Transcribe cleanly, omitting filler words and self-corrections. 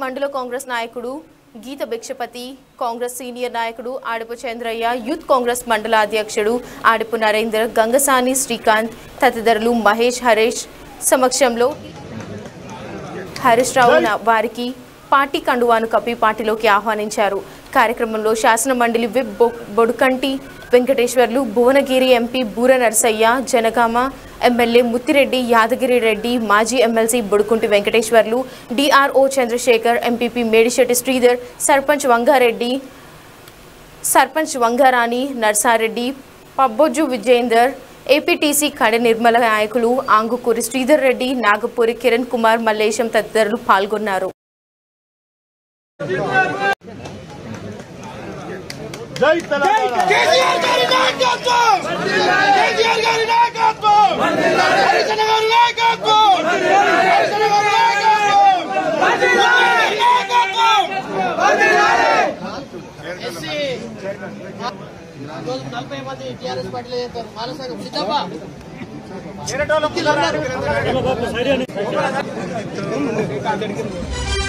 మండల కాంగ్రెస్ నాయకుడు గీత భిక్షపతి, కాంగ్రెస్ సీనియర్ నాయకుడు ఆడిపు చంద్రయ్య, యూత్ కాంగ్రెస్ మండల అధ్యక్షుడు ఆడిపు నరేందర్, గంగసాని శ్రీకాంత్ తదితరులు మహేష్ హరీష్ సమక్షంలో హరీష్ రావు వారికి పార్టీ కండువాను కప్పి పార్టీలోకి ఆహ్వానించారు. కార్యక్రమంలో శాసన మండలి whip Bodukanti Venkateshwarlu, Bhuvanagiri MP Boora Narasayya, Janagama MLA Muthireddy Yadagiri Reddy, మాజీ MLC Bodukunti Venkateshwarlu, DRO Chandrashekar, MPP Medisetti Sridhar, sarpanch Vangareddy, sarpanch Vangarani Narsareddy, Pabbojju Vijayender, APTC Kada Nirmala నాయకులు ఆంగుకూరి శ్రీధర్ రెడ్డి, నాగపూరి కిరణ్ కుమార్, మల్లేశం తదితరులు పాల్గొన్నారు. జై తెలంగాణ కేసీఆర్ గారి నాయకత్వం కేసీఆర్ గారి నాయకత్వం హరిజన గారి నాయకత్వం హరిజన గారి నాయకత్వం ఎస్సీ 40 మంది టిఆర్ఎస్ పార్టీలో చేస్తారు మాలసంగం సిద్ధప్ప ఏరటోల